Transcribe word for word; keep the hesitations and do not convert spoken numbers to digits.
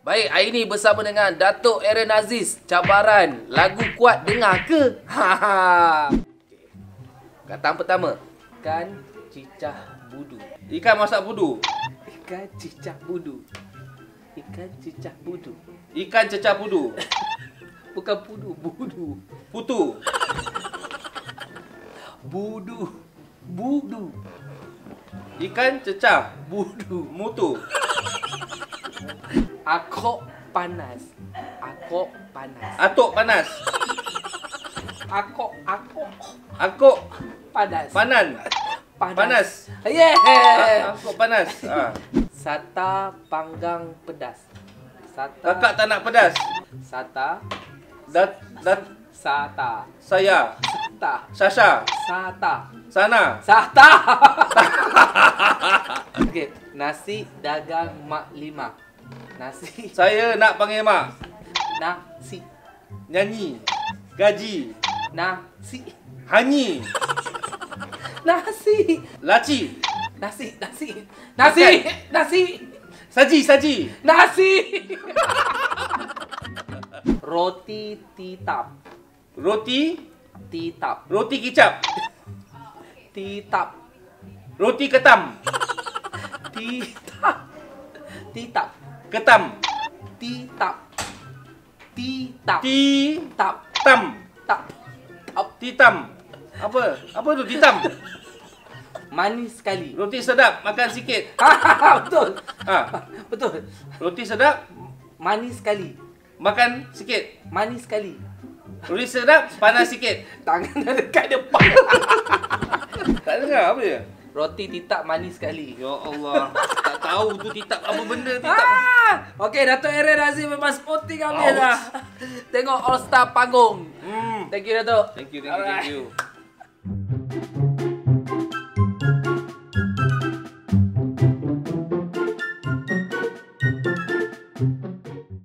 Baik, hari ini bersama dengan Datuk Aaron Aziz. Cabaran, lagu kuat dengar ke? Haha. Kataan pertama. Ikan cicah budu. Ikan masak budu. Ikan cicah budu. Ikan cicah budu. Ikan cecah budu. Bukan pudu, budu. Putu. Budu. Budu. Ikan cecah Budu. mutu. Akok panas. Akok panas. Atuk panas. Akok, akok Akuk panas. panan. Panas. Panas. Yeah. Ah, Akuk panas. Ah. Sata panggang pedas. Sata. Kakak tak nak pedas. Sata. Dat dat Sata. saya. Sata. Sasha. Sata. Sana. Sata. Okey, nasi dagang mak lima. Nasi. Saya nak panggil mak. Nasi. Nyanyi. Gaji. Nasi. Hanyi. Nasi. Laci. Nasi. Nasi. Nasi. Nasi. Saji saji. Nasi. Roti titap. Roti. Titap. Roti kicap. Titap. Roti ketam. Titap. Titap. Ketam. Titap. Titap. Ti. Tap. Tam. Tap. Tap. Titam. Apa? Apa tu titam? Manis sekali. Roti sedap, makan sikit. Betul. Ha. Betul. Roti sedap, Manis sekali. makan sikit. Manis sekali. Roti sedap, panas sikit. Tangan dah dekat depan. Tak dengar apa dia? Roti titap manis sekali. Ya Allah, tak tahu tu titap apa benda titap. Ah! Okey, Datuk Aaron Aziz memang sporting habis Ouch. dah. Tengok All Star panggung. Hmm. Thank you, Datuk. Thank you, thank you, thank you.